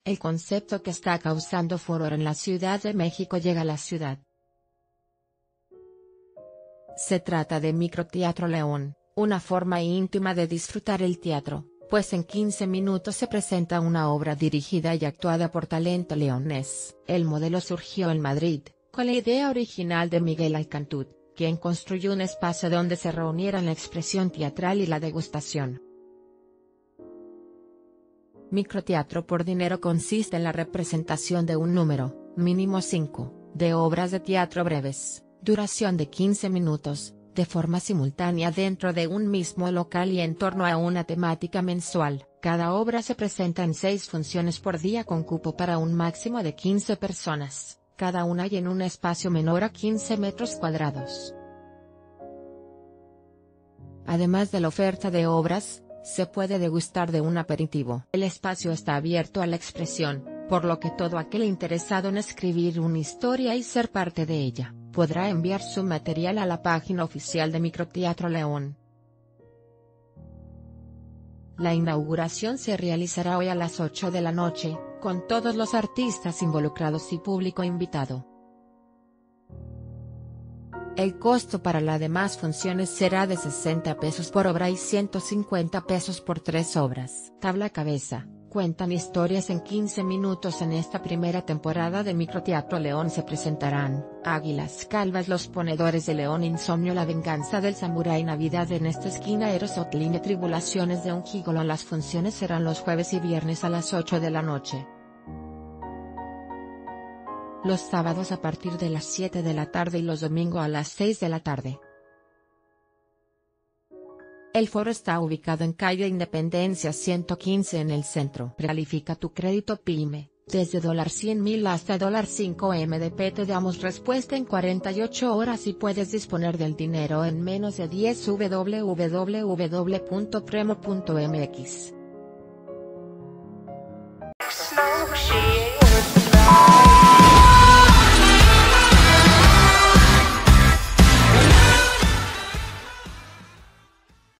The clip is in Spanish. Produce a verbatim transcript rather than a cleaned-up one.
El concepto que está causando furor en la Ciudad de México llega a la ciudad. Se trata de Microteatro León, una forma íntima de disfrutar el teatro, pues en quince minutos se presenta una obra dirigida y actuada por talento leonés. El modelo surgió en Madrid, con la idea original de Miguel Alcantú, quien construyó un espacio donde se reunieran la expresión teatral y la degustación. Microteatro por dinero consiste en la representación de un número, mínimo cinco, de obras de teatro breves, duración de quince minutos, de forma simultánea dentro de un mismo local y en torno a una temática mensual. Cada obra se presenta en seis funciones por día con cupo para un máximo de quince personas, cada una y en un espacio menor a quince metros cuadrados. Además de la oferta de obras, se puede degustar de un aperitivo. El espacio está abierto a la expresión, por lo que todo aquel interesado en escribir una historia y ser parte de ella, podrá enviar su material a la página oficial de Microteatro León. La inauguración se realizará hoy a las ocho de la noche, con todos los artistas involucrados y público invitado. El costo para las demás funciones será de sesenta pesos por obra y ciento cincuenta pesos por tres obras. Tabla cabeza, cuentan historias en quince minutos. En esta primera temporada de Microteatro León se presentarán Águilas Calvas, Los Ponedores de León, Insomnio, La Venganza del Samurái, Navidad en esta esquina, Eros Outline, Tribulaciones de un Gigolo. Las funciones serán los jueves y viernes a las ocho de la noche. Los sábados a partir de las siete de la tarde y los domingos a las seis de la tarde. El foro está ubicado en calle Independencia ciento quince en el centro. Califica tu crédito PYME, desde cien mil hasta cinco M D P. Te damos respuesta en cuarenta y ocho horas y puedes disponer del dinero en menos de diez. w w w punto premo punto m x